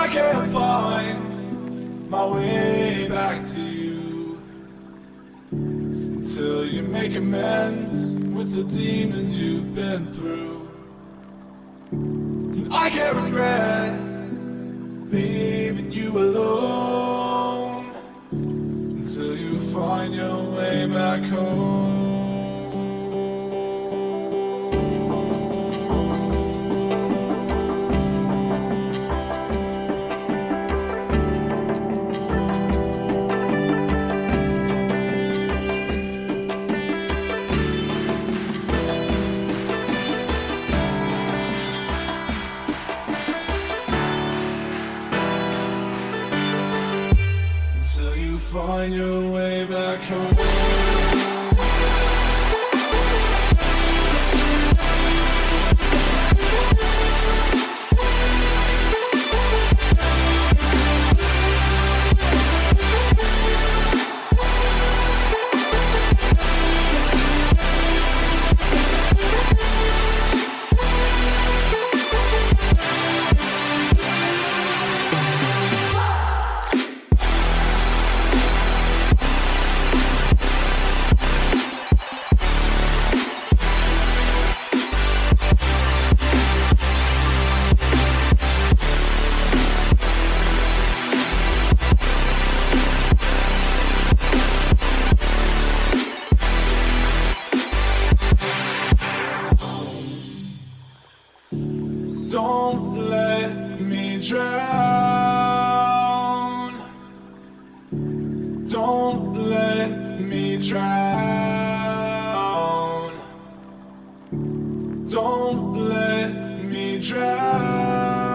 I can't find my way back to you until you make amends with the demons you've been through. And I can't regret leaving you alone until you find your way back home. Find your way back home. Don't let me drown. Don't let me drown. Don't let me drown.